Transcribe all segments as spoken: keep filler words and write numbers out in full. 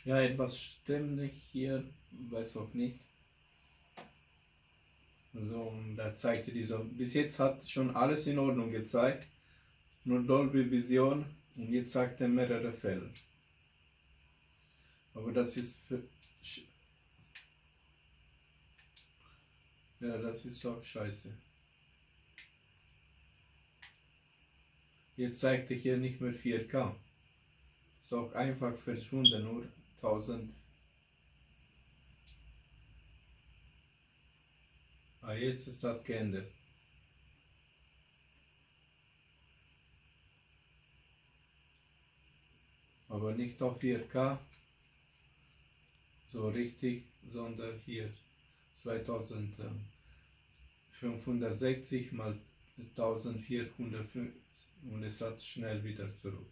Ja, etwas stimmt nicht hier, weiß auch nicht. So, und da zeigte dieser, bis jetzt hat schon alles in Ordnung gezeigt, nur Dolby Vision und jetzt zeigt er mehrere Fälle. Aber das ist für, ja, das ist auch scheiße. Jetzt zeigt er hier nicht mehr vier K. Ist auch einfach verschwunden, nur tausend. Ah, jetzt ist das geändert. Aber nicht auf vier K, so richtig, sondern hier zweitausendfünfhundertsechzig mal eintausendvierhundertfünfzig und es hat schnell wieder zurück.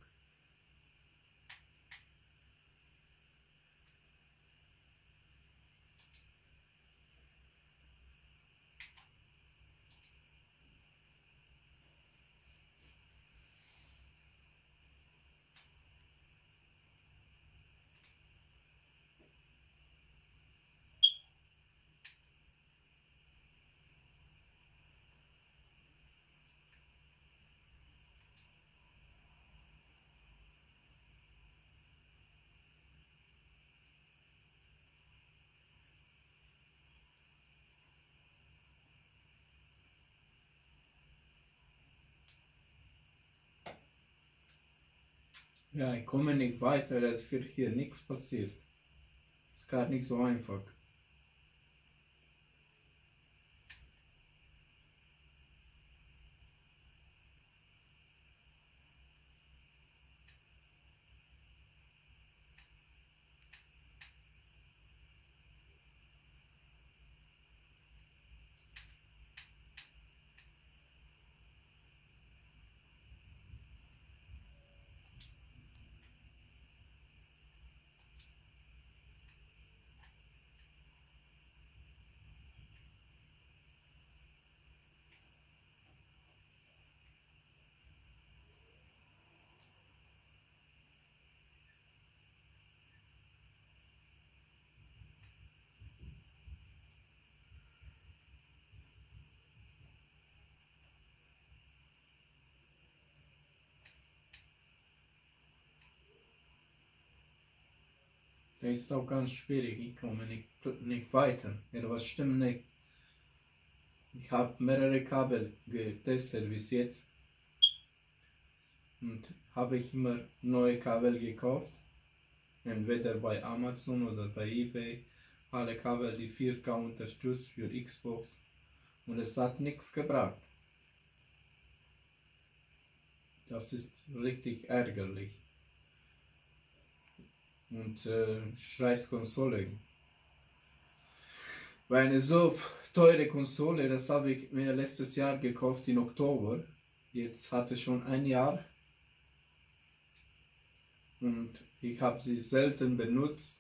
Ja, ich komme nicht weiter, es wird hier nichts passiert. Ist gar nicht so einfach. Das ist auch ganz schwierig, ich komme nicht, nicht weiter. Etwas stimmt nicht. Ich habe mehrere Kabel getestet bis jetzt und habe ich immer neue Kabel gekauft, entweder bei Amazon oder bei eBay. Alle Kabel, die vier K unterstützt für Xbox und es hat nichts gebracht. Das ist richtig ärgerlich. Und äh, scheiß Konsole. Weil eine so teure Konsole, das habe ich mir letztes Jahr gekauft im Oktober. Jetzt hat es schon ein Jahr. Und ich habe sie selten benutzt.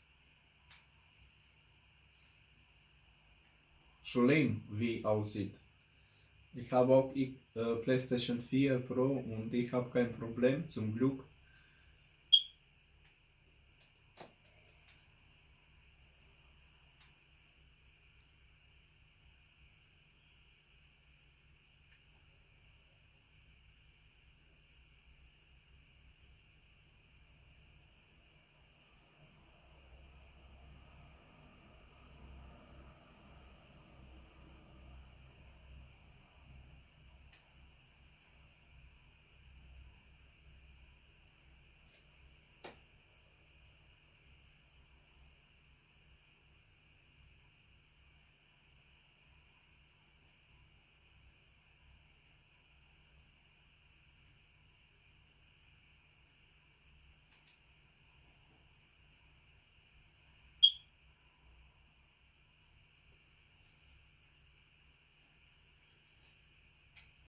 Schlimm, wie aussieht. Ich habe auch äh, PlayStation vier Pro und ich habe kein Problem, zum Glück.